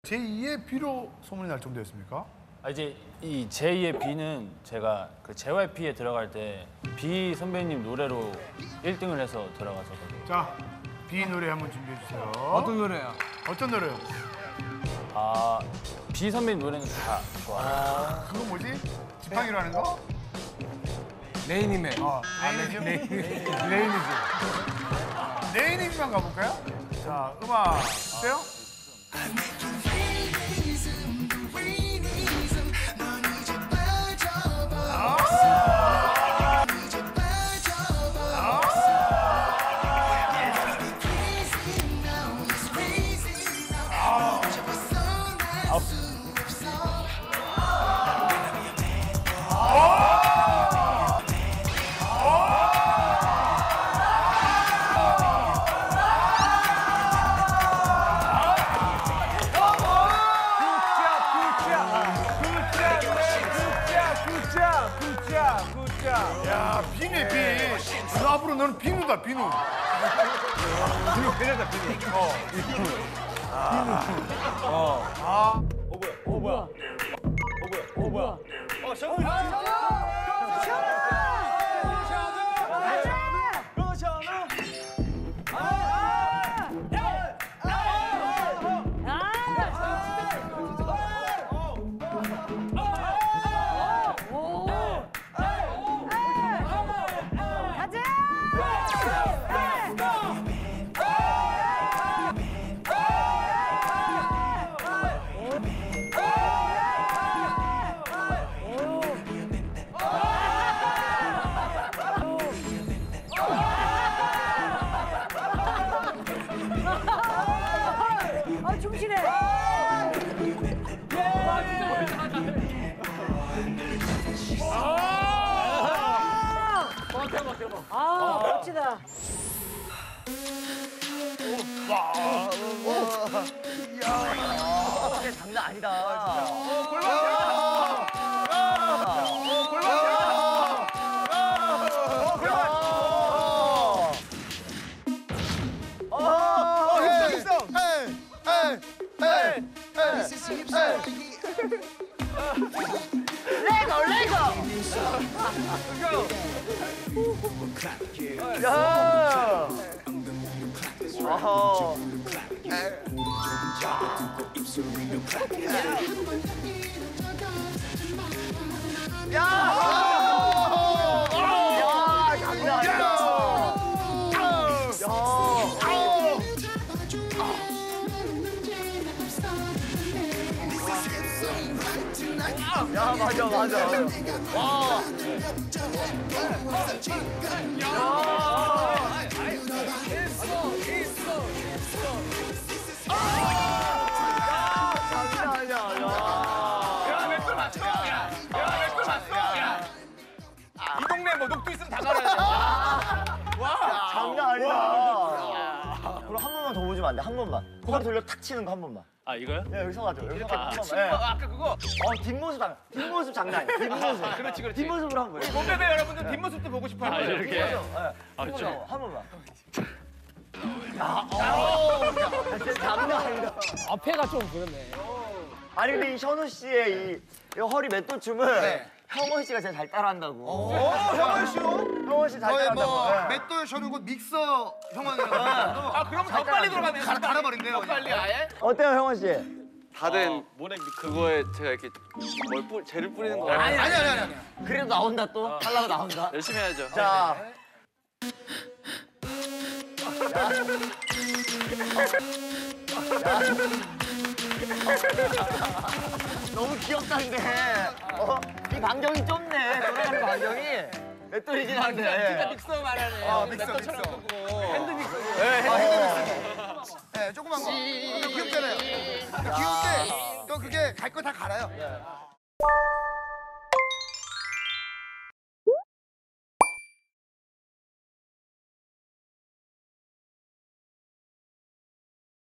제2의 B로 소문이 날 정도였습니까? 이제 이 제2의 B는 제가 그 JYP에 들어갈 때 B 선배님 노래로 1등을 해서 들어갔었거든요. 자, B 노래 한번 준비해 주세요. 어떤 노래야? 어떤 노래요? B 선배님 노래는 다 좋아요. 그거 뭐지? 지팡이로 하는 거? 레이니맨. 레이니즘? 레이니즘. 레이니즘만 가볼까요? 자, 음악 주세요. 야, 비네, 비. 너 앞으로 너는 비누다, 비누. 비누, 비누다, 비누. 충실해. 멋지다. 장난 아니다. 레고 레고. 야. 어허. 야. 야, 장난 아니다. 야, 맞아, 맞아. 와. 이 동네 뭐 녹두 있으면 다 갈아야 돼. 와, 장난 아니다. 그럼 한 번만 더 보여주면 안 돼? 한 번만. 고개 돌려 탁 치는 거 한 번만. 이거요? 야, 여기서 가죠. 여기서 가죠. 한 번만. 치는 거 아까 그거. 뒷모습 장난 아니야. 뒷모습. 그렇지. 뒷모습으로 한 거예요. 몸베베 여러분들 뒷모습도 보고 싶어 하는 거예요. 이렇게. 한 번만. 진짜 장난 아니다. 앞에가 좀 그렇네. 아니 근데 이 현우 씨의 이 허리 맷돌춤을 형원 씨가 제일 잘 따라한다고. 형원 씨요? 형원 씨 잘 따라한다고. 네. 맷돌 저는 곧 믹서 형원이라고. 그럼 더 빨리 돌아가면 갈아버린대요. 더 빨리 아예? 어때요 형원 씨? 다된 그거에 제가 이렇게 젤을 뿌리는 거 아니. 그래도 나온다 또? 하려고 나온다. 열심히 해야죠. 자. 너무 귀엽다는데. 이 반경이 좁네. 돌아가는 반경이. 맷돌이긴 한데. 진짜 믹서 말하네. 믹서. 핸드 믹서. 네, 조그만 거. 귀엽잖아요. 귀여운데 또 그게 갈 거 다 갈아요.